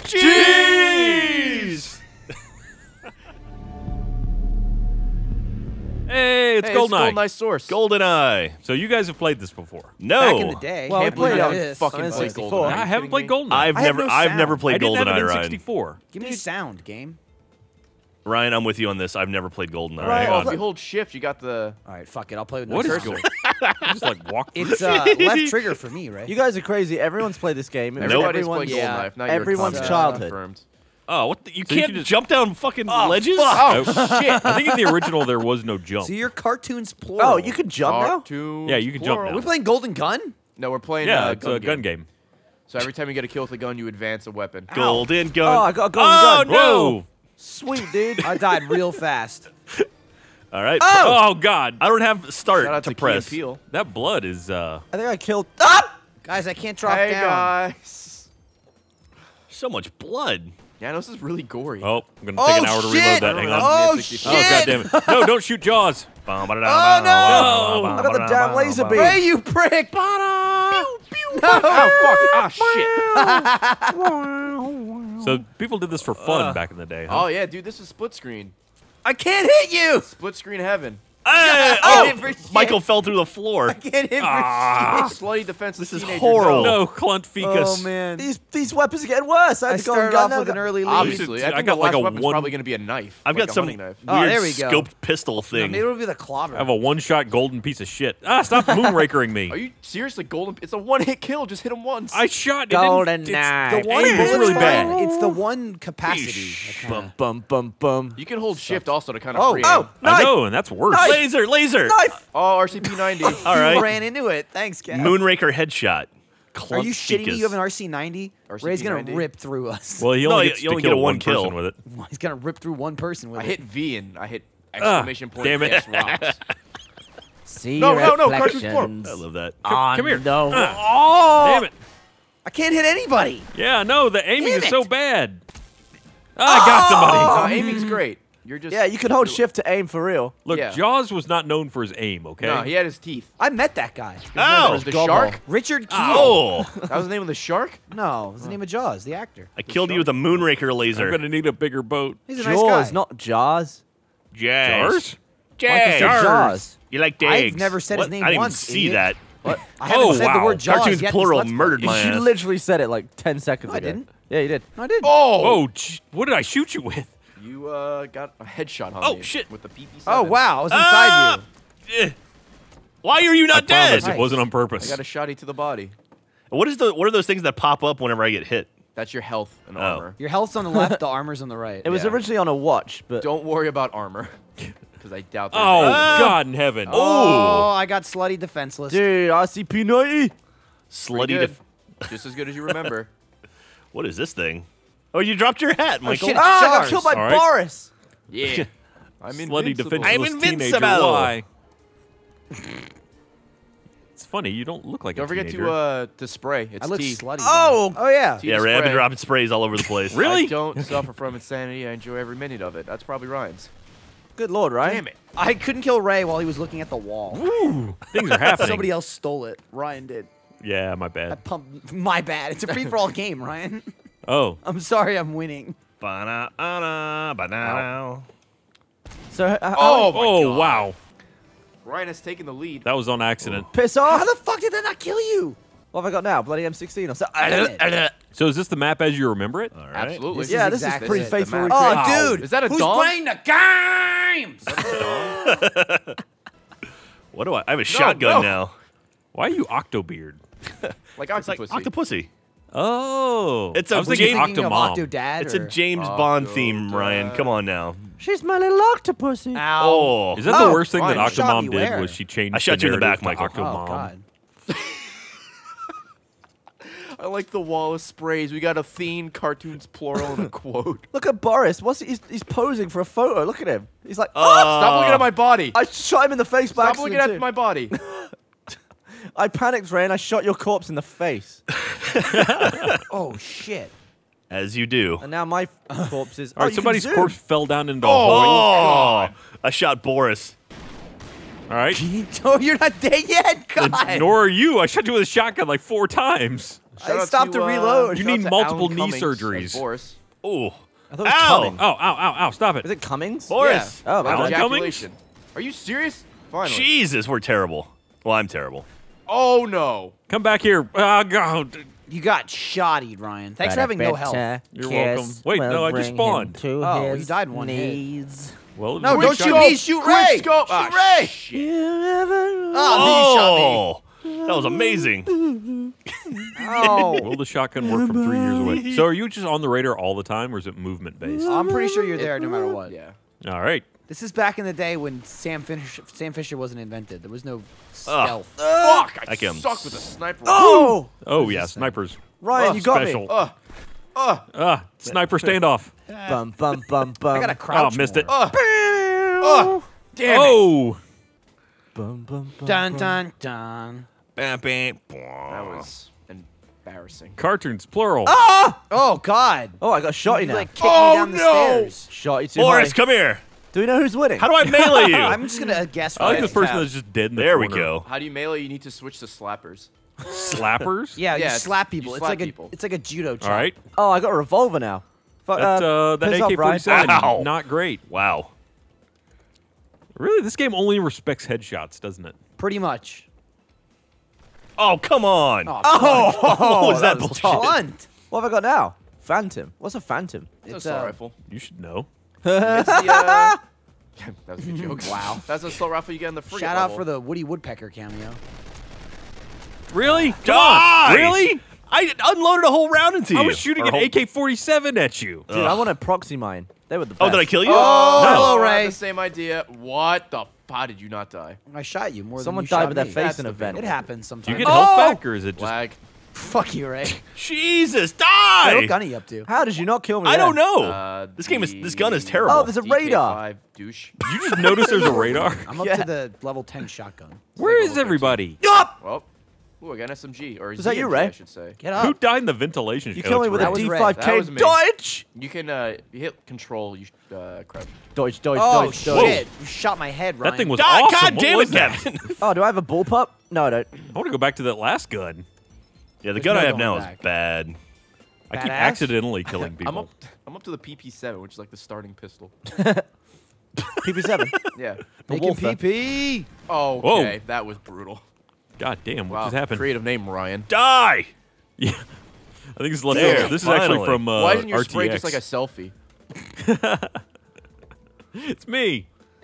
Cheese! Hey, it's GoldenEye. GoldenEye source. GoldenEye. So you guys have played this before? No. Back in the day. Well, Can't I played believe on this. fucking on play N64. GoldenEye. I haven't played kidding me? GoldenEye. I've I have never no I've sound. never I played didn't have it GoldenEye, in Ryan. 64. Give me sound, game. Ryan, I'm with you on this. I've never played GoldenEye. Right. Oh, on. if you hold shift, you got the. All right, fuck it. I'll play with What no is circle. Just like walk through. It's left trigger for me, right? You guys are crazy. Everyone's played this game. It was Everybody's everyone's, played GoldenEye. If not, everyone's you're childhood. confirmed. Oh, what? You So you can't can just- jump down fucking ledges? Oh shit! I think in the original there was no jump. So your cartoons plural. Oh, you can jump now? Cartoons Yeah, you can jump plural. now. Are we playing Golden Gun? No, we're playing. Yeah, it's a gun game. So every time you get a kill with a gun, you advance a weapon. Golden gun. Oh, I got a golden Oh, gun. no. Whoa! Sweet, dude. I died real fast. All right. Oh God! I don't have start Shout out to to Key press. and Peele. That blood is. I think I killed. Ah! Guys, I can't drop Hey down. guys. So much blood. Yeah, no, this is really gory. Oh, I'm gonna take an hour to reload that. Hang on. Oh, Oh, shit. Oh God damn it! No, don't shoot Jaws. Oh no! I got the damn laser beam. Ray, you prick! No! Oh fuck! Ah shit! So people did this for fun back in the day. Huh? Oh yeah, dude, this is split screen. I can't hit you! Split screen heaven. Hey, I hit for shit. Michael fell through the floor. I can't hit Slutty defenseless This is teenager horrible. drone. No, Clunt Ficus. Oh, man. These weapons are getting worse. I I had to go and started gun off now. with an early lead. Obviously, I I think got the like last a weapon's one- probably going to be a knife. I've like got a some hunting knife. Oh, weird there we go. scoped pistol No, thing. maybe it'll be the clobber. I have a one-shot golden piece of shit. Ah, stop moonrakering me. Are you seriously golden? It's a one-hit kill. Just hit him once. I shot. It Golden didn't, Eye. the one aim was really bullet's bad. fine. It's the one capacity. Bum, bum, bum, bum. You can hold shift also to kind of Oh, free oh. aim. I know, and that's worse. Laser, laser. Knife! Oh, RCP 90. All You right. ran into it. Thanks, Cat. Moonraker headshot. Are you shitting me? Clump You have an RC90? RCP Ray's gonna 90? rip through us. Well, he No, only you gets only to get kill a one one kill. person with it. He's gonna rip through one person with I it. hit V and I hit exclamation point. damn it. yes, rocks. See No, no, no, reflections cartoons I love that. on Come here. the Oh! Damn it. I can't hit anybody. Yeah, no, the aiming Damn is so it. bad. I got somebody. No, aiming's great. You're just. Yeah, you can hold shift to aim for real. Look, Yeah. Jaws was not known for his aim, okay? No, he had his teeth. I met that guy. Ow! The Gobble. shark? Richard Keel. Oh! That was the name of the shark? No, it was the name of Jaws, the actor. I killed you with a Moonraker I'm laser. going to need a bigger boat. He's a nice Jaws, guy. not Jaws. Jazz. Jars? Like I said, Jaws. You like I've eggs? never said his What? name I didn't once, even see idiot. that. I haven't Oh, said wow. the word Jaws Cartoons yet. plural Let's play. murdered my You ass. literally said it like 10 seconds No, I ago. didn't. Yeah, you did. No, I did. Oh! Oh, what did I shoot you with? You got a headshot on Oh, me shit. with the PP7. Oh, wow. I was inside you. Eh. Why are you I not dead? promise Nice. it wasn't on I purpose. got a shotty to the body. What are those things that pop up whenever I get hit? That's your health and Oh. armor. Your health's on the left, the armor's on the right. It was Yeah. originally on a watch, but Don't worry about armor. Because I doubt there's Oh, any. God in heaven. Oh, I got slutty defenseless. dude, RCP90. Pretty Slutty. good. Just as good as you remember. What is this thing? Oh, you dropped your hat, Michael. shit. Ah, I got Jars. killed by All right. Boris. Yeah. I'm Slutty invincible. defenseless I'm teenager. invincible. Why? It's funny. You don't look like Don't a forget teenager. to spray. It's I look tea. slutty. Oh, oh yeah. Tea Yeah, to Ray, I've been spray. dropping sprays all over the place. Really? I don't suffer from insanity. I enjoy every minute of it. That's probably Ryan's. good lord, right? Damn it. I couldn't kill Ray while he was looking at the wall. Ooh, things are happening. Somebody else stole it. Ryan did. Yeah, my I bad. pumped. My bad. It's a free-for-all game, Ryan. Oh, I'm sorry I'm winning. Ba-na-na, ba-na-na. So, Oh, my oh, God. wow. Ryan has taken the lead. That was on accident. piss How off. the fuck did that not kill you? What have I got now? Bloody M16 or so. So is this the map as you remember it? All right. Absolutely. This Yeah, is this is exactly pretty it. faithful. The map. Oh, dude. Is that a Who's dog? playing the games? What do I have a shotgun no. now. Why are you Octobeard? Like It's like Octopussy. Octopussy. Oh. It's a I was thinking James- Thinking of Octomom. Octodad, It's a or- James Bond theme, Ryan. Come on now. She's my little octopussy. Ow. Oh. Is that Oh, the worst thing that fine. Shot Octomom me did where? was she changed I shot the you in the back, narrative to Michael. Oh, Octomom. God. I like the wall of sprays. We got a theme, cartoons plural, and a quote. Look at Boris. He's posing for a photo. Look at him. He's like, Stop looking at my body. I shot him in the face by Stop looking accident at too. my body. I panicked, Ray, and I shot your corpse in the face. Oh, shit. As you do. And now my corpse is. All right, you can somebody's zoom. corpse fell down into a hole. Oh, I shot Boris. All right. Oh, you're not dead yet? God. Nor are you. I shot you with a shotgun like 4 times. Shout out stopped to reload. You shout out need to multiple Alan knee Cummings as surgeries. Boris. Ooh. I thought it was Ow! Cummings. Oh, ow, ow, ow! Stop it. Is it Cummings? Boris. Oh, my Alan bad. Cummings? Ejaculation. Are you serious? Finally. Jesus, we're terrible. Well, I'm terrible. Oh no. Come back here. Oh, God. You got shottied, Ryan. Thanks for having no health. You're welcome. Wait, no, I just spawned. Oh, you died in one hit. knees. Well, No, quick don't shot. shoot me. Shoot Quick Ray. scope. Shoot Ah, Ray. shit. Oh, That was amazing. you shot me. Oh. Will the shotgun work from 3 years away? So are you just on the radar all the time, or is it movement based? I'm pretty sure you're there no matter what. Yeah. All right. This is back in the day when Sam Fisher wasn't invented. There was no stealth. Fuck. I I can- suck with a sniper. Oh! Oh yeah, snipers. Ryan, you got Special. me. Sniper standoff. Bum, bum, bum, bum. I gotta crouch. Oh, missed it. more. Damn it. Oh, Bum, bum, bum, Dun bum. dun dun. Bam, bam. That was embarrassing. cartoons plural. Oh God. Oh, I got shotty You now. like kicked me down the stairs. Shotty too Boris, high. come here. Do we know who's winning? How do I melee you? I'm just gonna guess. I like right. this person tab. that's just dead in the There we corner. go. How do you melee? You need to switch to slappers. Slappers. Yeah, you Yeah, it's- slap you people. slap it's like people. it's like a judo chop. All right. Oh, I got a revolver now. Fuck, That piss off, Ryan. AK-47, Ow. not great. Wow. Really, this game only respects headshots, doesn't it? Pretty much. Oh, come on. Oh, what was that was bullshit? tough. blunt. What have I got now? Phantom. What's a phantom? It's It's a assault rifle. You should know. It's the, that was a joke. Wow. That's an assault rifle you get in the free Shout out for the Woody Woodpecker cameo. Really? Come Die! on. Really? I unloaded a whole round into you. I was shooting Or an whole- AK-47 at you. Dude, I want to proxy mine. They were the best. Oh, did I kill you? Oh, No. hello, I Ray. had the same idea. What the? How did you not die? I shot you more Someone than you died shot with their me. face That's in a the vent. It happens Do sometimes. you get health back, or is it just... Lag. Fuck you, Ray. Jesus, Hey, die! what gun are you up to? How did you not kill me? I there? don't know. This gun is terrible. Oh, there's a radar. DK5 douche. Did you just notice there's a radar? I'm up Yeah. to the level 10 shotgun. Where like is level everybody? Well, ooh, I got an SMG or Was that you, ZMG, Ray? I should say. Get up. Who died in the ventilation? You Oh, killed me it's with Ray. a That was Ray. That was D5K me. dodge. You can you hit control. You crouch. Dodge, dodge, Oh dodge, dodge. shit! You shot my head, Ryan. That thing was Die! awesome. God What damn was it, that? Kevin. Oh, do I have a bullpup? No, I don't. I want to go back to that last gun. Yeah, the There's gun no I have going now is back. bad. I keep Badass? accidentally killing people. I'm up to the PP7, which is like the starting pistol. PP7. Yeah. Making Wolfer. PP. Oh, Whoa. okay. That was brutal. God damn, what Wow. just happened? Creative name, Ryan. Die! Yeah. I think this is Let's There, Play. This is actually finally. from Why isn't your RTX. spray just like a selfie? It's me.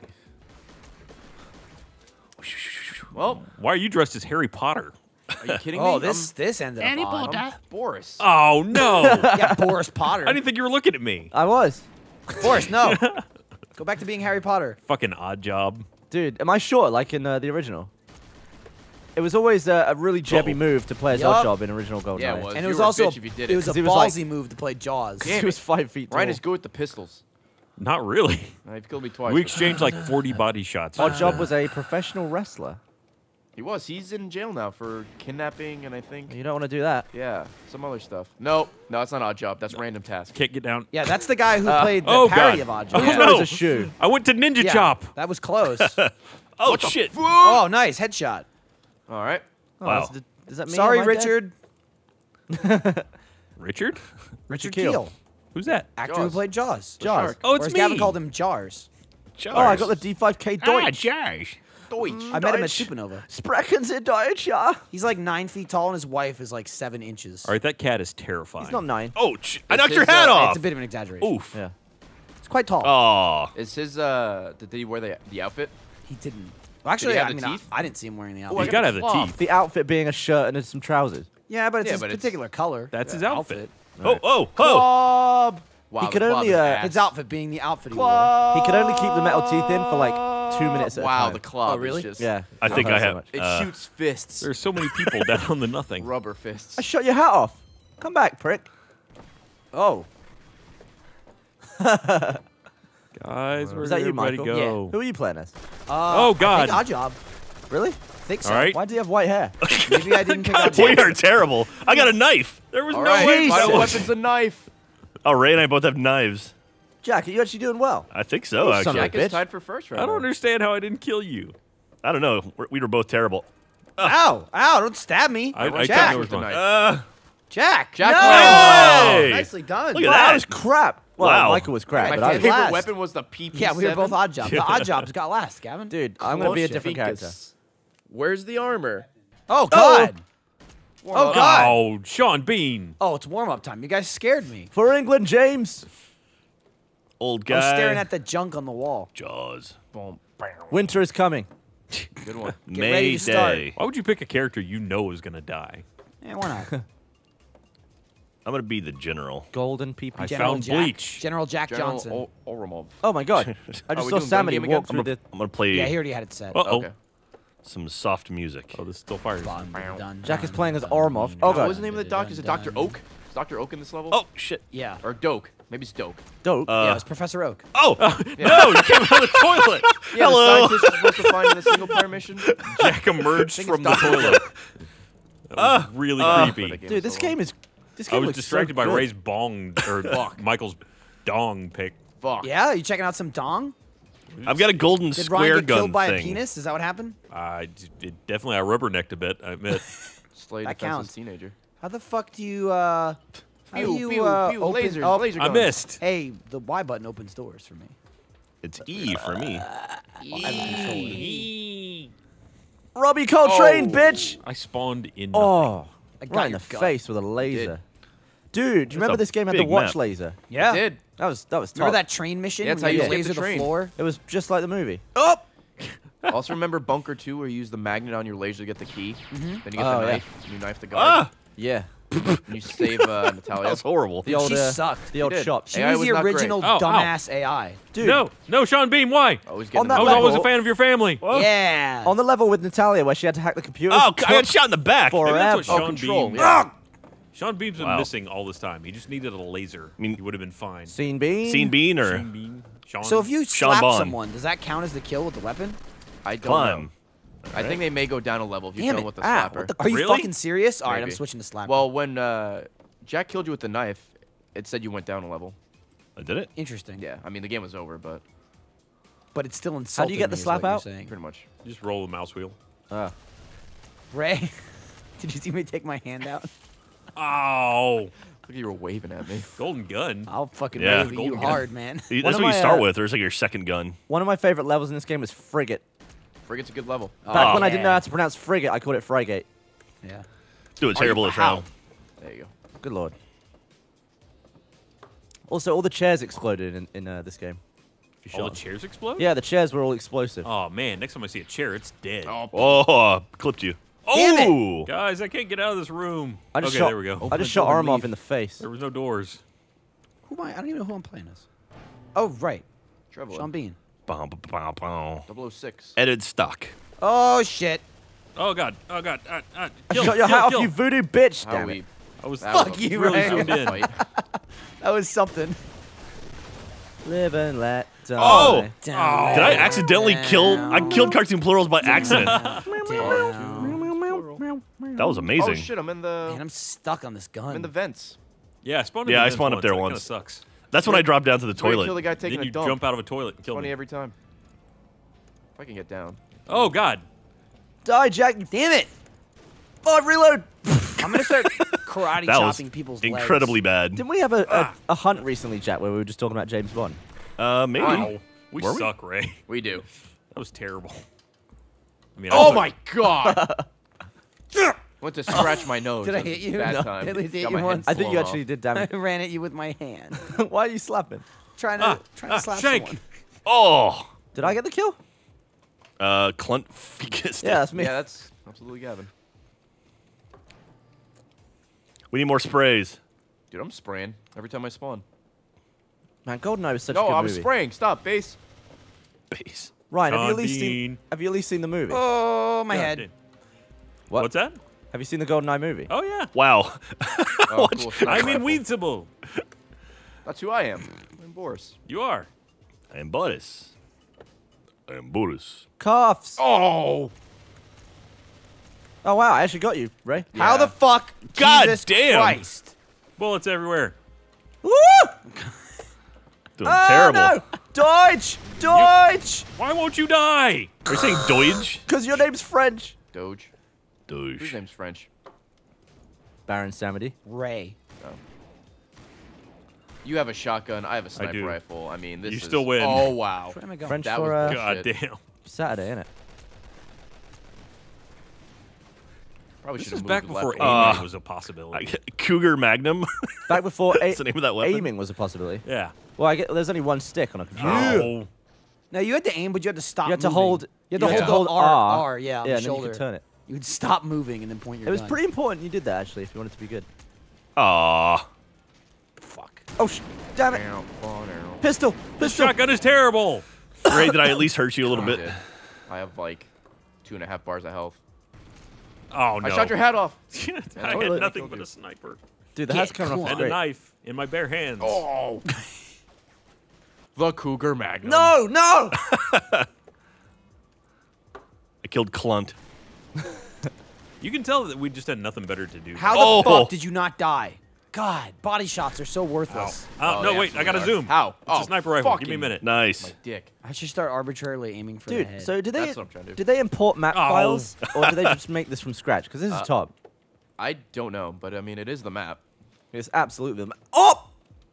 Well, Why are you dressed as Harry Potter? are you kidding me? Oh, this ended up odd. I'm Boris. Oh, no. Yeah, Boris Potter. I didn't think you were looking at me. I was. Boris, no. Go back to being Harry Potter. Fucking odd job. Dude, am I short like in the original? It was always a really jebby Uh-oh. move to play as Yup. Oddjob in original GoldenEye. Yeah, it was. And You it was were a also bitch if you did it it. was a 'Cause he was like- ballsy move to play Jaws. He was 5 feet tall. Ryan is good with the pistols. Not really. You've killed me twice. We with exchanged like 40 body shots. Oddjob was a professional wrestler. He was. He's in jail now for kidnapping and I think, You don't want to do that. yeah, some other stuff. No, that's not Odd Job. That's Random Task. Can't get down. Yeah, that's the guy who played the oh, parody God. of Oddjob. Oh, That no. was a shoe. I went to Ninja Yeah, Chop. that was close. Oh, shit. Oh, nice headshot. All right. Oh, Wow. does that mean Sorry, am I dead? Richard. Richard? Richard Keel. Keel, Who's that? actor Jaws. who played Jaws. Jaws. shark. Oh, Or it's as me. Gavin called him Jars. Oh, I got the D5K Deutsch. Josh. Deutsch. I met him at Deutsch. Supernova. Sprechen Sie Deutsch, ja? He's like 9 feet tall and his wife is like 7 inches. All right, that cat is terrifying. He's not 9. Oh, I It's knocked your his, hat off. It's a bit of an exaggeration. Oof. Yeah. It's quite tall. Oh. Is his, did he wear the outfit? He didn't. Well, actually, he have I the mean, teeth? I didn't see him wearing the Oh, outfit. I He's got got to have the the cloth. teeth. The outfit being a shirt and some trousers. Yeah, but it's Yeah, his but it's- particular color. That's his The outfit. Oh, oh, oh. Club. Wow, He the could club only, is uh, ass. His outfit being the outfit he wore. He could only keep the metal teeth in for like 2 minutes at a Wow, time. the club Oh, really? is just Yeah. I think It I hurts so have. much. It shoots fists. There's so many people down on the nothing. Rubber fists. I shot your hat off. Come back, prick. Oh. Guys, where'd Is that you, everybody Michael? go? Who are you playing as? Oh, God. I think Oddjob. Really? Think so. All right. Why do you have white hair? Maybe I didn't pick out We are terrible. I got a knife. There was All no right, way. final Jesus. weapon's a knife. Oh, Ray and I both have knives. Jack, are you actually doing well? I think so, Oh, son of actually. a Jack is bitch. tied for first right I don't now. understand how I didn't kill you. I don't know. We were both terrible. Ow! Ow! Don't stab me. I Jack. can't know which With the one. knife. Jack. Jack no! wins. Nicely done. Look at Wow, that. that was crap. Well, Wow. Michael was crap, My but I favorite last. weapon was the PP7. Yeah, we were both odd jobs. The odd jobs got last, Gavin. dude, I'm gonna be a different character. Where's the armor? Oh God. Oh God. Oh, Sean Bean. Oh, it's warm up time. You guys scared me. For England, James. Old I guy. was staring at the junk on the wall. Jaws. Boom. Winter is coming. Good one. Get ready to start. Mayday. Why would you pick a character you know is gonna die? Yeah, why not? I'm gonna be the general. Golden PP. I General found Jack. Bleach. General Jack Johnson. General Oromov. Oh my god. I just we saw doing Sammy gun game walk again? through the. I'm gonna play Yeah, he already had it set. Uh-oh. Okay. some soft music. Oh, this still fires. Jack is playing as Ormov. Oh What god. was the name of the doctor? Is it Dr. Oak? Is Dr. Oak in this level? Oh shit! Yeah. Or Doke. Maybe it's Doke. Dope. Yeah, it was Professor Oak. Oh no! You came out of the toilet. Yeah, Hello. the scientist you're supposed to find in the single player mission. Jack emerged think from it's the Dr. toilet. That was really creepy. But the Dude, this so game long. is. This I game was looks distracted so by good. Ray's bong or Michael's dong pick. Fuck. Yeah, you checking out some dong? I've got a golden Did square Ryan get gun killed by thing. a penis? Is that what happened? Definitely I rubbernecked a bit. I admit. Slay That defenseless counts. teenager. How the fuck do you how do Pew, you pew, open? lasers, oh, laser I guns. missed. Hey, the Y button opens doors for me. It's E for me. Robbie Coltrane, Oh. bitch. I spawned in. Oh, I got right in your the gut. face with a laser. Dude, do you remember a this game had the big watch map. laser? Yeah. Did. That was tough. Remember that train mission? Yeah, that's when how you laser escape the train. floor? It was just like the movie. Oh! Also remember Bunker 2 where you use the magnet on your laser to get the key? Then you get Oh, the yeah. knife. And you knife the guard. Ah, Yeah. And you save that Natalia. was horrible. The old, She sucked. The old She did. shop. She AI was was the not great. original Oh, ow. dumbass AI. Dude, No, Sean Bean. Why? Always On getting that I the was always a level- fan of your family. Yeah. on the level with Natalia where she had to hack the computer. Oh, I got shot in the back. For- Maybe that's what Forever. Sean control, Bean. yeah. Sean Bean's been Wow. missing all this time. He just needed a laser. I mean- he would have been fine. Scene bean. Scene bean or Sean Bean. Sean. So if you Sean slap Bond. someone, does that count as the kill with the weapon? I don't climb? know. I think they may go down a level if you Damn kill it. them with the Ah, slapper. what the- Are you Really? fucking serious? All right, I'm Maybe. switching to slap. Well, when Jack killed you with the knife, it said you went down a level. I did it. Interesting. Yeah, I mean the game was over, but But it's still insulting. get the me, is slap what you're out? saying. pretty much. just roll the mouse wheel. Ray, did you see me take my hand out? Oh, Look, you were waving at me. golden gun. I'll fucking Yeah. wave at you Golden hard, man. That's One what of you my, start with. There's like your second gun. One of my favorite levels in this game was Frigate. Frigate's a good level. Back when I yeah. didn't know how to pronounce frigate, I called it Frigate. Yeah. Do a terrible how? round. There you go. Good lord. Also, all the chairs exploded in this game. If you All shot the them. chairs explode. Yeah, the chairs were all explosive. Oh man, next time I see a chair, it's dead. Oh, Oh, clipped you. Damn it. Oh, Guys, I can't get out of this room. I just okay, shot. there we go. I just Open the shot door, Armov leave. in the face. There was no doors. Who am I? I don't even know who I'm playing as. Oh, right. Trevor. Sean Bean. Bow, bow, bow, bow. 006. Edit stock. Oh, shit. Oh god. Oh god. I Kill, shot your kill, hat kill. off, you voodoo bitch! How Damn we it. I was that Fuck was a you, really Ray. zoomed in. fight. That was something. Live and let die. Oh! Down, Did I accidentally kill? I killed cartoon plurals by accident. down. That was Oh amazing. shit! I'm in Man, the I'm stuck on this gun. I'm in the vents. Yeah, I spawned. Yeah, in I the spawned up vents there That once. kind of sucks. That's when I dropped down to the Where you kill toilet. the guy taking Then a you dump. jump out of a toilet and kill Funny me. every time. If I can get down. Oh god. Die, Jack! Damn it. Oh, reload! I'm going to start karate That was chopping people's incredibly legs. bad. Didn't we have a hunt recently, Jack, where we were just talking about James Bond? Maybe. Wow. We Were we? suck, Ray. We do. That was terrible. I mean, Oh I my god! Went to scratch my nose. Did I That was hit you? Bad No. time. At least hit Got you my head once. I think you blown actually off. did I damage. ran at you with my hand. Why are you slapping? trying to slap shank. someone. Oh. Did I get the kill? Clunt Ficus. Yeah, that's me. Yeah, that's absolutely Gavin. We need more sprays. Dude, I'm spraying every time I spawn. Man, GoldenEye was such a No, good I'm movie. spraying. Stop, base. Base. Ryan, have you, Sean at least seen, Bean. have you at least seen the movie? Oh, my God, head. dude. What? What's that? Have you seen the GoldenEye movie? Oh yeah. Wow. Oh, cool. Sniper I'm rifle. invincible. That's who I am. I'm Boris. You are. I am Boris. I am Boris. Coughs! Oh! Oh, wow, I actually got you, Ray. How Yeah. the fuck? God Jesus damn. Christ. Bullets everywhere. Woo! Doing Oh, terrible. no! Deutsch! Deutsch! Why won't you die? Are you saying Deutsch? Because your name's French. Doge. Doge. Whose name's French? Baron Samedi. Ray. You have a shotgun. I have a sniper do. rifle. I mean, this You is... still win. Oh, wow. Where am I going? French That for was God bullshit. damn. Saturday, innit? Probably This should is have back moved before left. aiming was a possibility. Cougar Magnum. Back before That's the name of that weapon. aiming was a possibility. Yeah. Well, I get there's only one stick on a controller. Oh. No, you had to aim, but you had to stop. You had to moving. hold. You had to Yeah. hold the R. R, yeah, on Yeah, the and then you shoulder. could turn it. You would stop moving and then point your It was gun. pretty important you did that actually if you wanted to be good. Aw. Fuck. Oh, damn it! Pistol! This Pistol! shotgun is terrible. Ray, did I at least hurt you a little bit? I have like 2.5 bars of health. Oh, no. I shot your hat off. I Totally. had nothing but a sniper. Dude, the Yeah, hat's coming come off on. And a great. knife in my bare hands. Oh. The Cougar Magnum. No, no! I killed Clunt. You can tell that we just had nothing better to do. How Oh. the fuck did you not die? God, body shots are so worthless. Oh, no, they wait. I got to absolutely are. zoom. How? It's a sniper rifle. Give me a fucking- minute. Nice. My dick. I should start arbitrarily aiming for the Dude, head. so did they That's what I'm trying to do. did they import map Oh. files or did they just make this from scratch? Because this is top. I don't know, but I mean, it is the map. It's absolutely the map. Oh!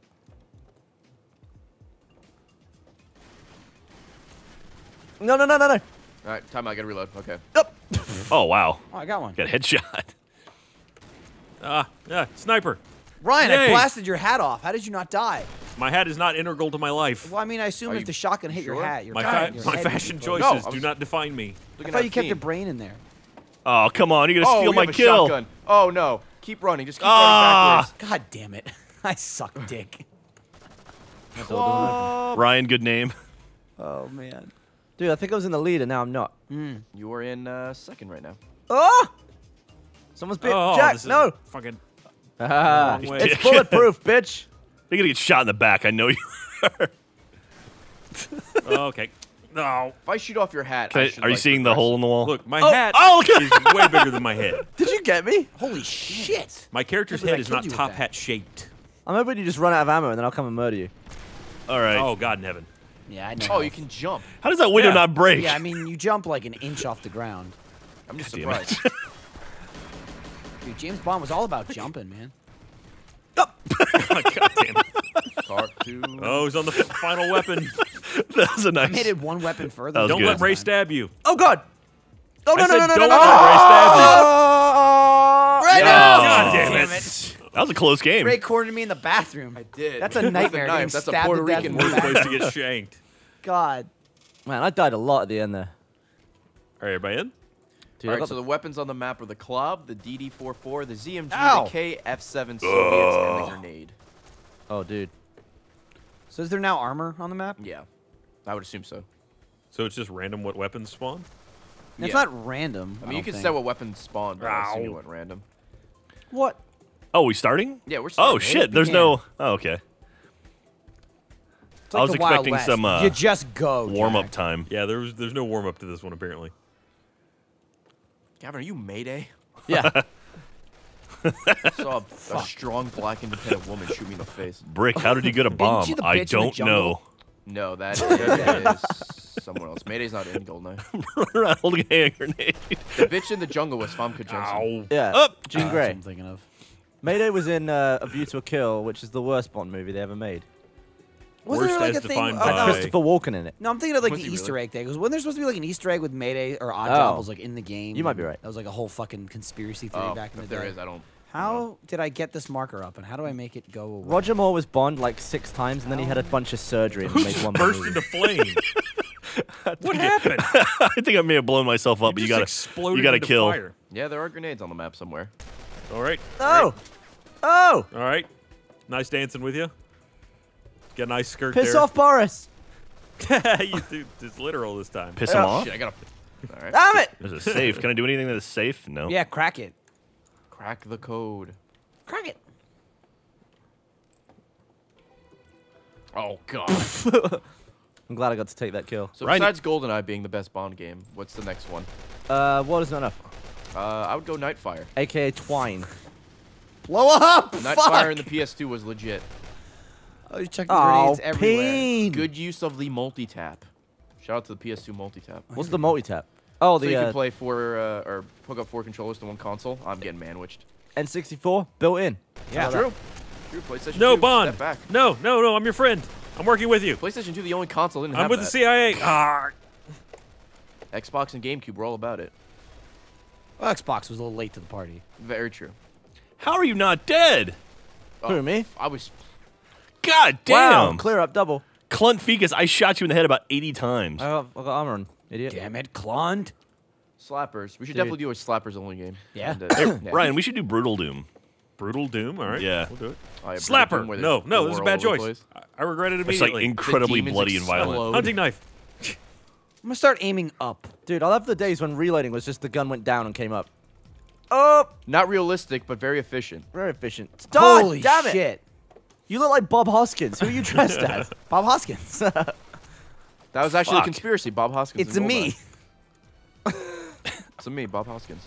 No, no, no, no, no. All right, time out. I gotta reload. Okay. Up. Oh, wow. Oh, I got one. Got a headshot. Yeah, sniper. Ryan, I Yay. blasted your hat off. How did you not die? My hat is not integral to my life. Well, I mean, I assume Are if you the shotgun hit your sure? hat, your My, head my would fashion explode. choices I do was- not define me. I thought you kept your brain in there. Oh, come on. You're going to Oh, steal we my have a kill. shotgun. Oh no! Keep running. Just keep Ah. running backwards. God damn it. I suck dick. Ryan, good name. Oh, man. Dude, I think I was in the lead and now I'm not. You are in second right now. Oh! Someone's bit Oh, Jack. this is No. Fucking. Ah, Wrong way. it's bulletproof, bitch. You're going to get shot in the back. I know you are. Okay. No. If I shoot off your hat, I should, Are you like, seeing the progress. hole in the wall? Look, my Oh, hat oh, look at- is way bigger than my head. Did you get me? Holy shit. My character's Can't believe head I is killed not you with top that. hat shaped. I'm hoping you just run out of ammo and then I'll come and murder you. All right. Oh, God in heaven. Yeah, I know. Oh, you can jump. How does that window Yeah. not break? Yeah, I mean, you jump like an inch off the ground. I'm just Damn it. surprised. Dude, James Bond was all about jumping, man. Oh, God damn it. Cartoon. Oh, he's on the final weapon. That was a I nice. made it one weapon further. That was Don't good. let Ray stab you. Oh, God. Oh, no, I no, said no, no, don't no, let no. Ray stab you. Right now. God damn Damn it. it. That was a close game. Ray cornered me in the bathroom. I did. That's a With nightmare, knife. getting That's a stabbed Puerto to death Rican with a move. Worst place to get shanked. God. Man, I died a lot at the end there. All right, everybody in? Dude, All I right, got so the weapons on the map are the club, the DD-44, the ZMG, Ow. the KF-7 Soviets, and the grenade. Oh, dude. So is there now armor on the map? Yeah, I would assume so. So it's just random what weapons spawn? It's Yeah. not random. I mean, you don't can think. set what weapons spawn, but I assume you Ow. went random. What? Oh, we starting? Yeah, we're Oh, starting. shit. There's began. no. Oh, okay. It's like I was the Wild expecting West. some You just go. warm-up Jack. time. Yeah, there's no warm up to this one apparently. Gavin, are you Mayday? Yeah. I saw a strong black independent woman shoot me in the face. Brick, how did you get a bomb? she the I bitch in the don't jungle? know. No, that is someone else. Mayday's not in GoldenEye. Run around holding a hand grenade. The bitch in the jungle was Famke Janssen. Ow. Yeah. Up. Jean That's Grey. what I'm thinking of. Mayday was in A View to a Kill, which is the worst Bond movie they ever made. Wasn't Worst there like as a thing? defined oh, by- no. Christopher Walken in it. No, I'm thinking of like Was the he Easter really? egg thing. Wasn't there supposed to be like an Easter egg with Mayday or Odd Oh. Job was like in the game? You might and be right. That was like a whole fucking conspiracy theory Oh, back in the if day. there is, I don't. How did I get this marker up and how do I make it go away? Roger Moore was Bond like 6 times, and then he had a bunch of surgery and made one Burst movie. into flame. What happened? I think I may have blown myself up, but you just gotta, exploded you gotta into kill. Fire. Yeah, there are grenades on the map somewhere. All right. Oh! Oh! All right. Nice dancing with you. Got a nice skirt Piss there. off, Boris! You do, it's literal this time. Piss him Oh, off. Shit, I gotta. All right. Damn it! There's a safe. Can I do anything that is safe? No. Yeah, crack it. Crack the code. Crack it. Oh god. I'm glad I got to take that kill. So Ryan- besides GoldenEye being the best Bond game, what's the next one? What is not enough? I would go Nightfire. AKA Twine. Blow up! Nightfire in the PS2 was legit. Oh, you're chucking Oh, grenades everywhere. peen! Good use of the multi-tap. Shout out to the PS2 multi-tap. What's the multi-tap? Oh, So you the can play or hook up 4 controllers to one console. I'm getting manwiched. N64 built in. Yeah. True. PlayStation No, 2, Bond. Step back. No, I'm your friend. I'm working with you. PlayStation 2, the only console didn't I'm have with that. the CIA. Ah. Xbox and GameCube were all about it. Well, Xbox was a little late to the party. Very true. How are you not dead? Who, me? I was. God Wow, damn. clear up double. Clunt Ficus, I shot you in the head about 80 times. I got armor on, idiot. Damn it, Clond. Slappers. We should Dude. definitely do a slappers only game. Yeah. And, Ryan, we should do Brutal Doom. Brutal Doom. All right. Yeah. We'll do it. Oh, yeah, Slapper. Brutal Doom where No, they no, this is a go bad all over the choice. place. I regret it It's like immediately. incredibly demons bloody and violent. explode. Hunting knife. I'm gonna start aiming up. Dude, I love the days when reloading was just the gun went down and came up. Oh, Not realistic, but very efficient. very efficient. God Holy damn it. shit. You look like Bob Hoskins. Who are you dressed as? Bob Hoskins. That was actually a Fuck. conspiracy. Bob Hoskins. It's and a me. GoldenEye. It's a me, Bob Hoskins.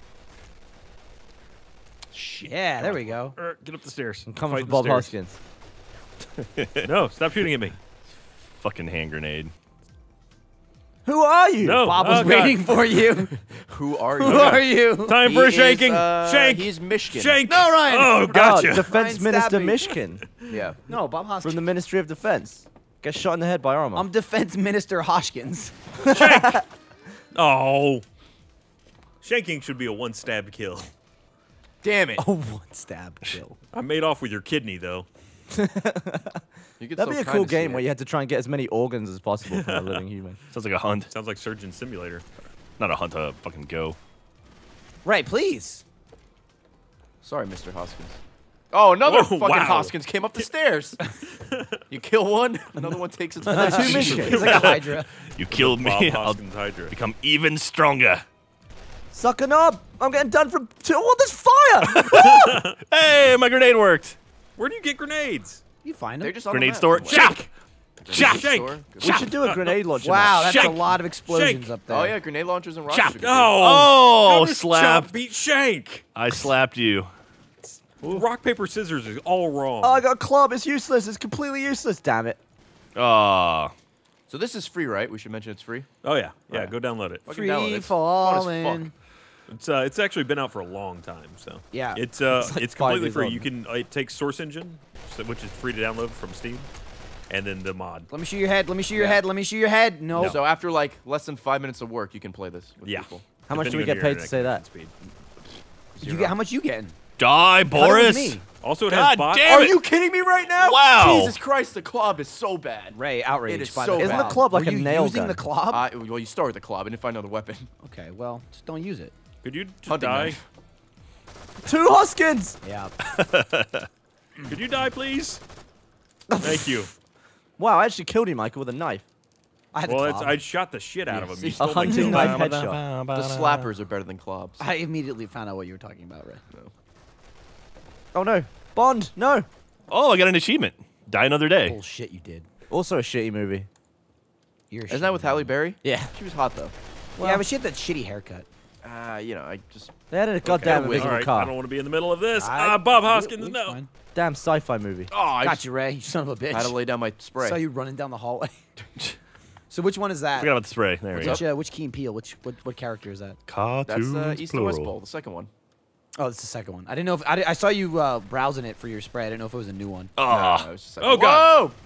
Yeah, there we go. Get up the stairs. I'm coming Fight for the Bob stairs. Hoskins. No, stop shooting at me. Fucking hand grenade. Who are you? No. Bob was Oh, God. waiting for you. Who are you? Who are you? Time for a shaking. Shank. He's Michigan. Shank. No, Ryan. Oh, gotcha. Oh, Defense Ryan Minister stabbed me. Mishkin Yeah. No, Bob Hoskins. from the Ministry of Defense. Gets shot in the head by armor. I'm Defense Minister Hoskins. Oh. Shanking should be a one-stab kill. Damn it. Oh, one stab kill. I made off with your kidney, though. You get That'd so be a kind cool to see game it. where you had to try and get as many organs as possible from a living human. Sounds like a hunt. Sounds like Surgeon Simulator. Not a hunt, a fucking go. Right, please. Sorry, Mr. Hoskins. Oh, another Oh, fucking wow. Hoskins came up the stairs. You kill one, another one takes its place. Two Mishkins. It's like a Hydra. You killed Bob me. I'll Hoskins Hydra. become even stronger. Sucking up. I'm getting done from two. Oh, there's fire. Hey, my grenade worked. Where do you get grenades? You find They're him. just on Grenade the map store. somewhere. Chop! Chop! Shank. Store. We should do a grenade launcher. Wow, that's Shank. a lot of explosions up there. Oh yeah, grenade launchers and rockets. Chop. are good. Oh, how does slap. Chop beat Shank. I slapped you. Rock, paper, scissors is all wrong. Oh, I got a club. It's useless. It's completely useless. Damn it. Ah. So this is free, right? We should mention it's free. Oh, yeah. Yeah, Right. go download it. Fucking download it. Free It's fun as falling. It's actually been out for a long time, so Yeah. it's like it's 5 completely years free. old. You can it takes Source Engine, which is free to download from Steam, and then the mod. Let me shoot your head. Let me shoot your Yeah. head. Let me shoot your head. No. So after like less than 5 minutes of work, you can play this with Yeah. people. How much do we depending get on your paid to say internet that? speed. You get, how much you getting? Die, Cut it with Boris. me. Also, it God has bots. damn Are it. you kidding me right now? Wow. Jesus Christ, the club is so bad. Ray, outrage. It is by so the bad. Isn't the club like Were a you nail using gun? the club? Well, you start with the club and then find another weapon. Okay, well, just don't use it. Could you just Hunting die? knife. Two Hoskins. Yeah. Could you die, please? Thank you. Wow, I actually killed him, Michael, with a knife. I had Well, the it's, club. I shot the shit out of him. see, You a stole my hunting kill. knife headshot. The slappers are better than clubs. I immediately found out what you were talking about, Ray. Oh no, Bond, no. Oh, I got an achievement. Die another day. Bullshit you did. Also a shitty movie. You're a Isn't that with shitty Halle man. Berry? Yeah. She was hot though. Yeah, but she had that shitty haircut. You know, I just They had a goddamn wait. invisible All right, I car. don't want to be in the middle of this. I- Bob Hoskins, Luke's no. fine. Damn sci-fi movie. oh, I Got you, Ray. You son of a bitch. had to lay down my spray. Saw you running down the hallway. So which one is that? Forgot about the spray. There we go. Which Key and Peele? What character is that? Cartoons, That's East and West plural. Bowl, the second one. Oh, it's the second one. I didn't know if I saw you browsing it for your spray. I didn't know if it was a new one. Ah. No, it was the second Oh, one. God. Whoa!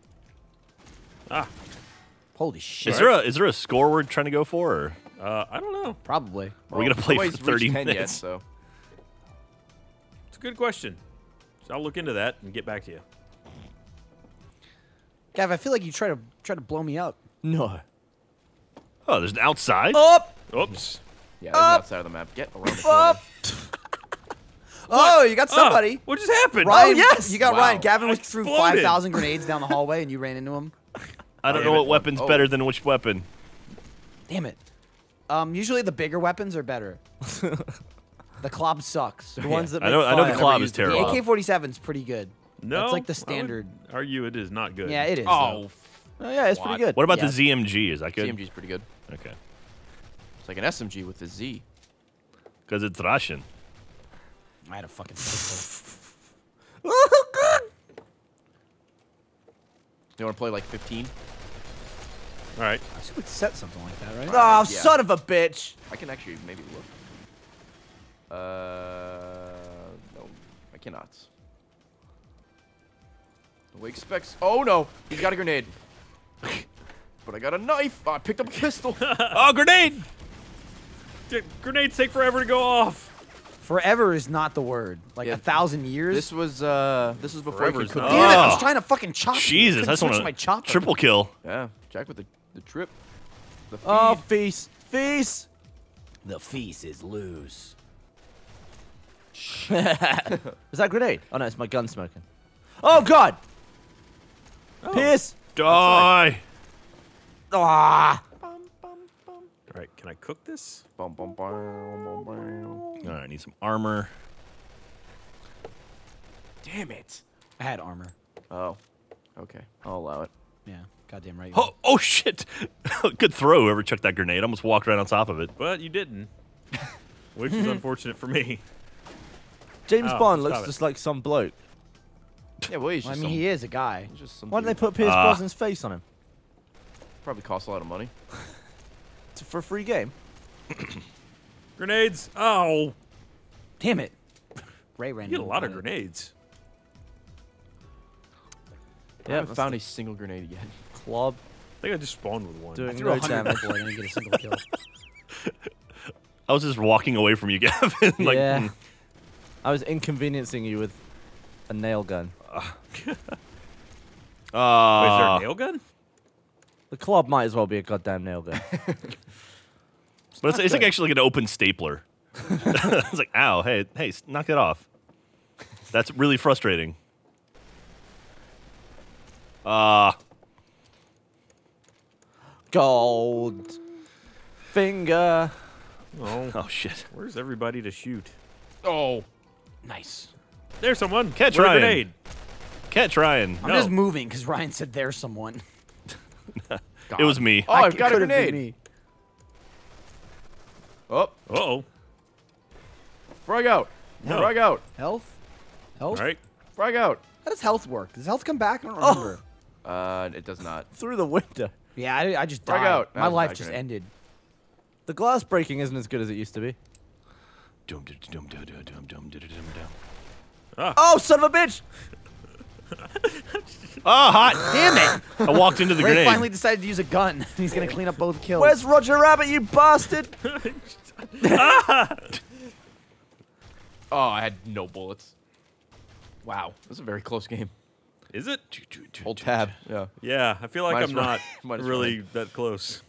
Ah, Holy shit! Is there a score we're trying to go for? Or I don't know. Probably. are we gonna play for Nobody's 30 reached 10 yet, minutes? so It's a good question. So I'll look into that and get back to you. Gav, I feel like you try to blow me up. No. Oh, there's an outside. Up. Oops. yeah, there's outside of the map. Get around the corner. Up. Oh, you got somebody. Ah, what just happened? Ryan, yes! you got Wow. Ryan. Gavin was I threw exploded. 5,000 grenades down the hallway, and you ran into him. I don't Damn know it. what weapon's Oh. better than which weapon. Damn it. Usually the bigger weapons are better. The club sucks. The ones that I make know the fire. club used is the terrible. The AK-47's pretty good. No. That's like the I would standard. argue it is not good. Yeah, it is. Oh, Oh yeah, it's pretty good. What about Yeah. the ZMG? Is that good? CMG's pretty good. Okay. It's like an SMG with a Z. Because it's Russian. I had a fucking pistol. Oh god. You want to play like 15? All right. I should set something like that, right? Oh, Yeah. son of a bitch. I can actually maybe look. cannot. Awake specs. Oh no, he's got a grenade. But I got a knife. Oh, I picked up a pistol. Oh, grenade! Grenades take forever to go off. Forever is not the word. Like Yeah. 1,000 years. This was before Forever he is could not- cook. Damn it! I Oh. was trying to fucking chop. you. Jesus, Couldn't that's switch one my chopper. triple kill. Yeah, Jack with the trip. The feed. Oh, feast. Feast. The feast is loose. Is that a grenade? Oh, no, it's my gun smoking. Oh, God. Pierce. Die. Ah. Bum, bum, bum. All right, can I cook this? Bum, bum, bum, bum, bum. All right, I need some armor. Damn it. I had armor. Oh, okay. I'll allow it. Yeah, goddamn right. Oh shit! Good throw. Whoever chucked that grenade, I almost walked right on top of it. But you didn't. Which is unfortunate for me. James Oh, Bond stop looks it. just like some bloke. Yeah, well, he's Well, I just mean, some, he is a guy. he's just some Why don't they dude. put Pierce Brosnan's face on him? Probably costs a lot of money. For a free game? Grenades! Oh! Damn it. Ray ran. You get a into lot of it. grenades. I haven't found a single grenade yet. Club. I think I just spawned with one. Doing Threw no 100 damage. before I didn't get a single kill. I was just walking away from you, Gavin. like, Yeah. I was inconveniencing you with a nail gun. Wait, is there a nail gun? The club might as well be a goddamn nail gun. but it's like actually like an open stapler. It's like, ow, hey, knock it off. That's really frustrating. Gold. Finger. Oh. Oh shit. Where's everybody to shoot? Oh. Nice. There's someone. Catch With a Ryan. grenade. Catch Ryan. I'm No. just moving because Ryan said there's someone. It was me. Oh, I've got a Could've been grenade. me. Oh, Uh-oh. frag out. No. Frag out. Health? All Health? right. Frag out. How does health work? Does health come back? I don't remember. It does not. Through the window. Yeah, I just Frag died. out. That My was a life bad just grenade. ended. The glass breaking isn't as good as it used to be. Dum, dum, dum, dum, dum, dum, dum, dum, dum, dum. Oh, son of a bitch! Oh, hot! Damn it! I walked into the Ray grenade. finally decided to use a gun. He's gonna clean up both kills. Where's Roger Rabbit, you bastard? Oh, I had no bullets. Wow, this is a very close game. Is it? Hold tab. Yeah. Yeah, I feel like Minus I'm one. not Minus really that close.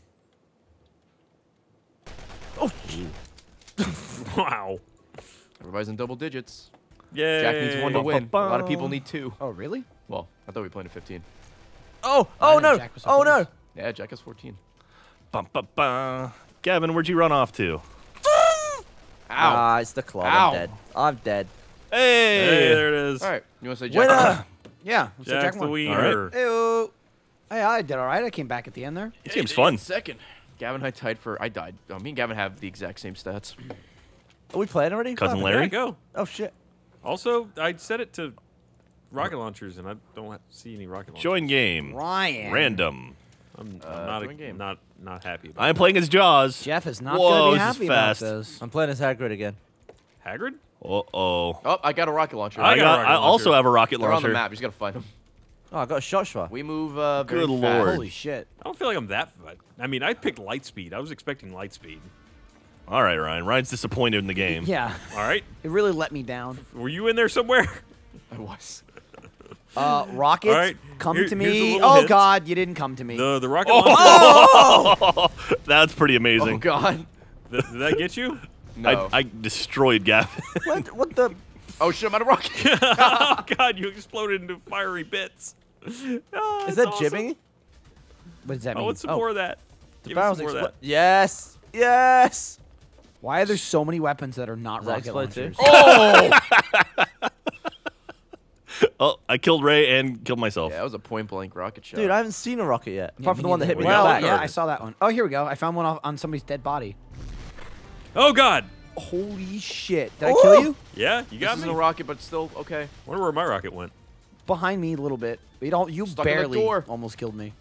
Oh, Wow. Everybody's in double digits. Yay. Jack needs one to win. A lot of Ba-ba-bum. people need two. Oh, really? Well, I thought we played at 15. oh, I oh know no! Jack was so Oh close. no! Yeah, Jack has 14. Bum, bum, bum. Gavin, where'd you run off to? Ow. Ah, it's the club. Ow. I'm dead. I'm dead. Hey! Hey, there it is. All right. You want to say Jack? Winner! Yeah. So Jack Jack the won. wiener. Ew. Hey, I did all right. I came back at the end there. This game's fun. Second. Gavin and I tied for. I died. Me and Gavin have the exact same stats. Are we playing already? Cousin Fuck. Larry? Yeah, go. Oh shit. Also, I set it to rocket launchers, and I don't see any rocket launchers. Join game. Ryan. Random. I'm join game. not happy about I'm playing as Jaws. Jeff is not Whoa, gonna be this is happy about fast. this. I'm playing as Hagrid again. Hagrid? Uh-oh. Oh, I got a rocket launcher. I got a rocket I also launcher. have a rocket They're on the launcher. map. You just gotta find them. Oh, I got a shot shot. We move very Good fast. lord. Holy shit. I don't feel like I'm that. I mean, I picked light speed. I was expecting light speed. All right, Ryan. Ryan's disappointed in the game. Yeah. All right. It really let me down. Were you in there somewhere? I was. Rockets, All right, come here- to here's a me. little Oh, hint. God, you didn't come to me. The rocket launcher. That's pretty Oh amazing. God. Did that get you? No. I destroyed Gavin. What the? Oh shit! I'm out of rocket. Oh God! You exploded into fiery bits. Oh, Is that's that awesome. jibbing? What does that Oh, mean? what's some more of that? The Give me barrels some more of explode. that. Yes. Yes. Why are there so many weapons that are not Does that rocket explode too? launchers? Oh. Oh, I killed Ray and killed myself. Yeah, that was a point blank rocket shot. Dude, I haven't seen a rocket yet. Yeah, Apart from the one that hit me in well, the back. yeah, I saw that one. Oh, here we go. I found one on somebody's dead body. Oh God! Holy shit. Did I kill you? Yeah, you This got is me. a rocket, but still okay. Wonder where my rocket went. Behind me a little bit. You Stuck in the barely door. almost killed me.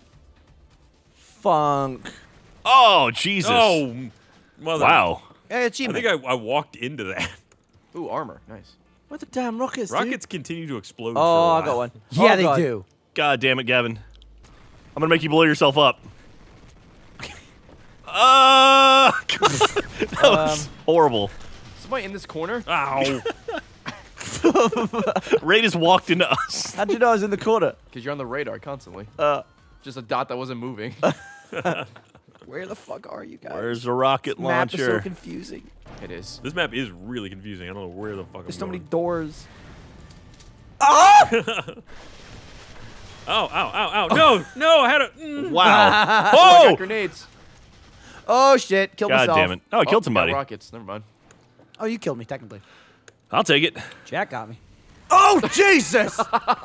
Funk. Oh, Jesus. Oh, mother! Wow. Hey, I achievement. think I walked into that. Ooh, armor. Nice. What the damn rockets? Rockets continue to explode. Oh, for a I while. got one. Yeah, Oh, they God. do. God damn it, Gavin. I'm gonna make you blow yourself up. That was horrible. Somebody in this corner? Ow! Ray just walked into us. How'd you know I was in the corner? Because you're on the radar constantly. Uh, Just a dot that wasn't moving. Where the fuck are you guys? Where's the rocket Map is so launcher? confusing. It is. This map is really confusing. I don't know where the fuck There's I'm so many going. doors. Oh, ow, ow, ow. No, no, I had a... Wow. Oh, I Oh! got grenades. Oh shit! Killed God myself. damn it. Oh, I killed got somebody. rockets. Never mind. Oh, you killed me technically. I'll take it. Jack got me. oh, Jesus!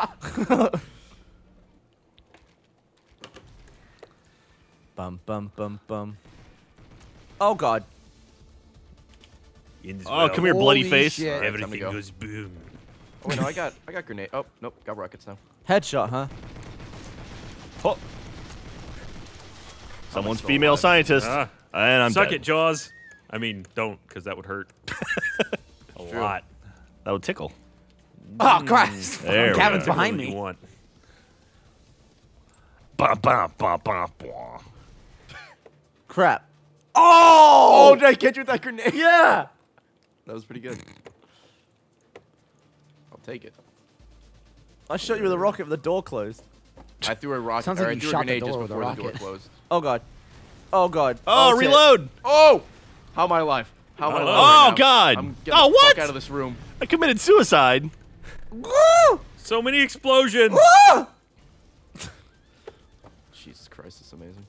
Bum, bum, bum, bum. Oh, God. In this Oh, come here, world, bloody Holy face. shit. Time to everything go. goes boom. Oh, wait, no, I got grenade. Oh, nope, got rockets now. Headshot, huh? Oh. Someone's still female alive? scientist. Ah. And I'm Suck dead. it, Jaws. I mean, don't, because that would hurt. A True. lot. That would tickle. Oh Christ! There we Gavin's go. behind What you me. want. Bum, bum, bum, bum, bum. Crap. Oh, did I catch you with that grenade? Yeah! That was pretty good. I'll take it. I shot you with a rocket with the door closed. I threw a rocket. Sounds or like I you threw a shot the grenade door just with a before the door rocket. closed. Oh, God. Oh, God. Oh, tit. reload. Oh! How am I alive? How am I alive? Oh, right now? God. I'm getting Oh, the what? fuck out of this room. I committed suicide. So many explosions. Jesus Christ, this is amazing.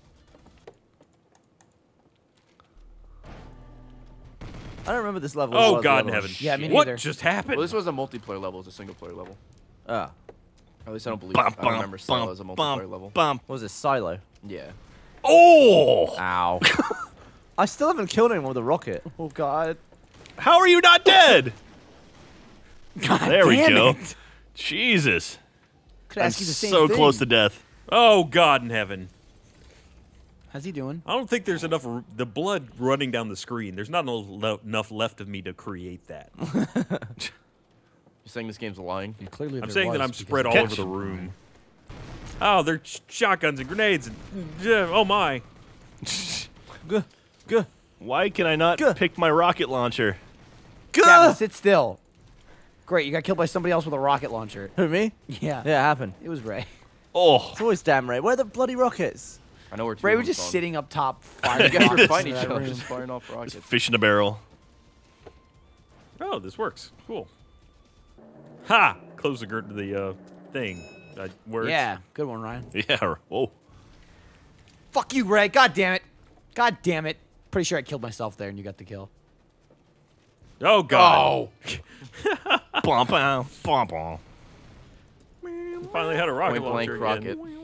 I don't remember this level. as Oh, well as the God other in one. heaven. Yeah, me What neither. just happened? Well, this was a multiplayer level. It was a single player level. Ah. Or at least I don't believe. Bum, I don't bum, remember Silo bum, as a multiplayer bum, level. bum. What was this? Silo. Yeah. Oh! Ow. I still haven't killed anyone with a rocket. Oh God. How are you not dead? God There we damn go. it. Jesus. Could I'm ask you the same so thing. close to death. Oh, God in heaven. How's he doing? I don't think there's enough the blood running down the screen. There's not enough left of me to create that. You're saying this game's lying? Clearly, I'm there saying that was I'm because spread of all the over the catch. room. Oh, they're shotguns and grenades and oh my. Good. Good. Why can I not Good. pick my rocket launcher? Gavin, sit still. Great, you got killed by somebody else with a rocket launcher. Who, me? Yeah. Yeah, it happened. It was Ray. Oh. It's always damn Ray. Where are the bloody rockets? I know where two Ray of was them just spawned. sitting up top, You firing guys were rockets fighting into each that other, room. just firing off rockets. Fish in a barrel. Oh, this works. Cool. Ha! Close the thing. Where Yeah, good one, Ryan. Yeah. Oh. Fuck you, Ray. God damn it. God damn it. Pretty sure I killed myself there and you got the kill. Oh God! Bum, bum, bum, bum. Finally had a rocket Point blank launcher rocket. again.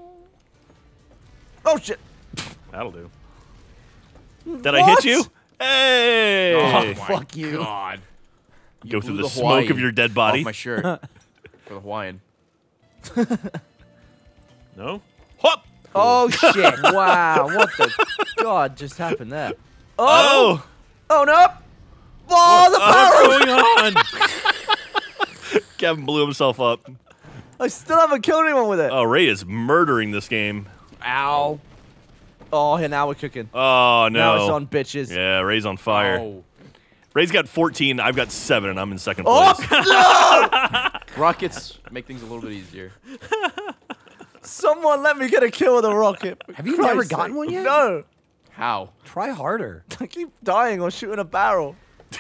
Oh, shit. That'll do. Did I hit you? Hey! Oh my fuck you. God. Go through blew the smoke Hawaiian of your dead body. Off my shirt. For the Hawaiian. No? Whoop! Oh, shit. Wow. What the God just happened there? Oh! Oh, no. Oh, the barrel. What's going on? Kevin blew himself up. I still haven't killed anyone with it. Oh, Ray is murdering this game. Ow. Oh, here, now we're cooking. Oh, no. Now it's on, bitches. Yeah, Ray's on fire. Oh. Ray's got 14. I've got 7, and I'm in second Oh, place. Rockets make things a little bit easier. Someone let me get a kill with a rocket. Have you never gotten one yet? No. How? Try harder. I keep dying or shooting a barrel.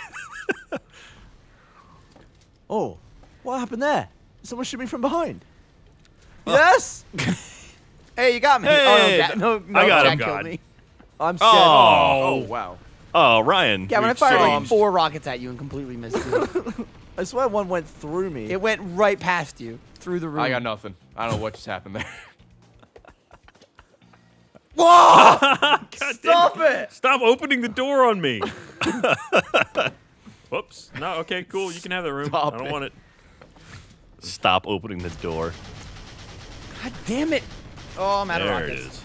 Oh, what happened there? Someone shoot me from behind. Yes? Hey, you got me. Hey, oh, no, no, I got Jack him. killed God. me. I'm scared. Oh, wow. Oh, Ryan. Gavin, I you fired like changed. 4 rockets at you and completely missed you. I swear one went through me. It went right past you, through the room. I got nothing. I don't know what just happened there. Whoa! God Stop damn it! Stop opening the door on me. Whoops. No, okay, cool. You can have that room. Stop I don't it. want it. Stop opening the door. God damn it. Oh, I'm out of There it rockets.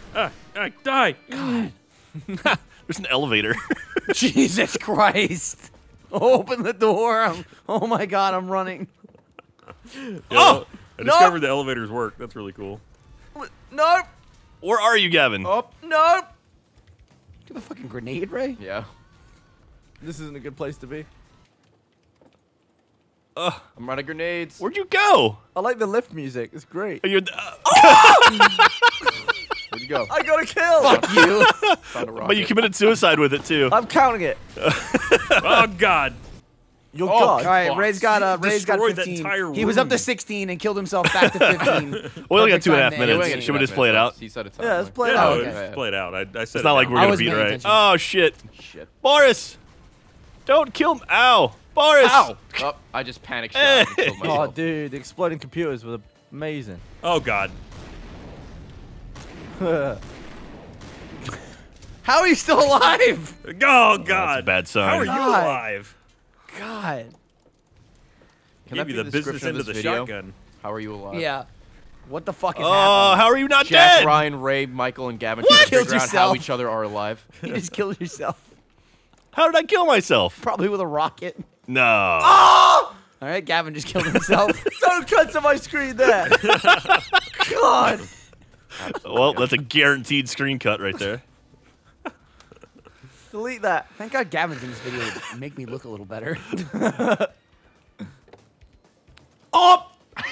Die. is. There's an elevator. Jesus Christ. Open the door. Oh my god, I'm running. I discovered the elevators work. That's really cool. Nope. Where are you, Gavin? Oh, Nope. Do the fucking grenade, Ray? yeah. This isn't a good place to be. I'm out of grenades. Where'd you go? I like the lift music. It's great. You're, Where'd you go? I got a kill. Fuck you. Found a rocket. but you committed suicide with it too. I'm counting it. Oh God! Your Oh, God. All right, Fuck. Ray's got Destroyed that 15. entire He was up room. to 16 and killed himself back to 15. We only got Perfect 2.5 time there. minutes. Should we just play it out? He said it's Yeah, let's play it Yeah, out. no, okay. just play it out. I said It's not like we're I gonna was beat, paying right? attention. Oh shit, Shit. Boris! Don't kill me! Ow, Boris! Ow! Oh, I just panic shot and killed Oh, myself. dude, the exploding computers were amazing. Oh God! How are you still alive? Oh God! That's a bad sign. How are you God. alive? God. Can Give that you be the business description end of of the this video? shotgun. How are you alive? Yeah. What the fuck is Oh, happening? how are you not Jack, dead? Ryan, Ray, Michael, and Gavin What? trying to Killed figure out how yourself. each other are alive. You just killed yourself. How did I kill myself? Probably with a rocket. No. All right, Gavin just killed himself. Don't cut to my screen there. God. Well, that's a guaranteed screen cut right there. Delete that. Thank God Gavin's in this video to make me look a little better. Oh!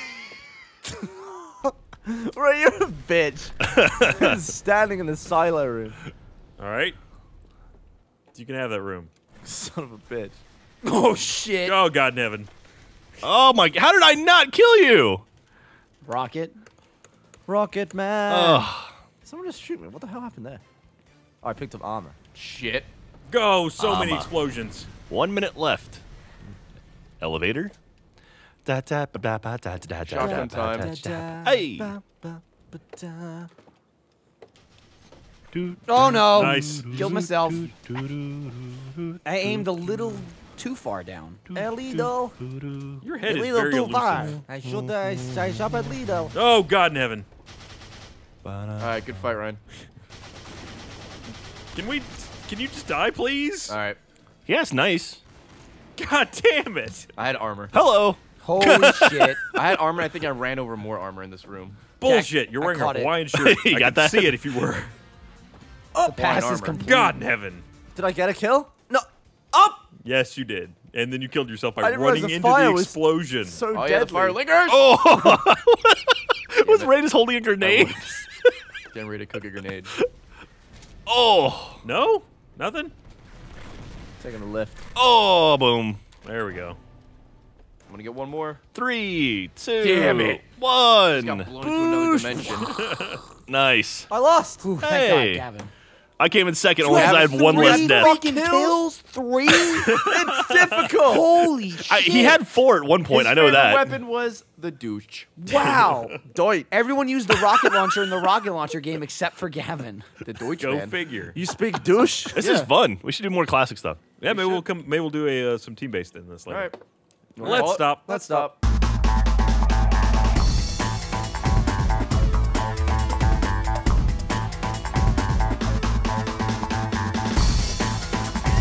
Ray, you're a bitch. Standing in the silo room. All right. You can have that room. Son of a bitch. Oh, shit. Oh God in heaven! Oh my! How did I not kill you? Rocket. Rocket Man. Ugh. Someone just shoot me. What the hell happened there? Oh, I picked up armor. Shit. Go! So many explosions. 1 minute left. Elevator. Shotgun time. Hey. Oh, no. Nice. Killed myself. I aimed a little too far down. Lido. Your head is Lido very too far. elusive. I should I shop at Lido. Oh God in heaven! All right, good fight, Ryan. Can you just die, please? All right. Yeah, it's nice. God damn it! I had armor. Hello. Holy shit. I had armor. I think I ran over more armor in this room. Bullshit! You're I wearing a caught it. Hawaiian shirt. You I got could that? see it if you were. Pass is armor. complete. God in heaven! Did I get a kill? No. Up! Yes, you did. And then you killed yourself I by didn't realize running the into fire the was explosion. So Oh deadly. yeah, the fire lingers. Oh. Was Ray just holding a grenade? Getting ready to cook a grenade. Oh. No? Nothing? Taking a lift. Oh, boom. There we go. I'm gonna get one more. 3, 2, Damn it. 1. Got blown into another dimension. Nice. I lost. Ooh, thank Hey. God, Gavin. I came in second only because I had one less Three death. fucking kills? 3? It's difficult. Holy shit. He had 4 at one point. His I know favorite that. weapon was the douche. Wow. Doit. Everyone used the rocket launcher in the rocket launcher game except for Gavin. The Deutsch Go man. figure. You speak douche? This is fun. We should do more classic stuff. Yeah, maybe we'll do some team based in this All later. right. Let's stop. Let's stop.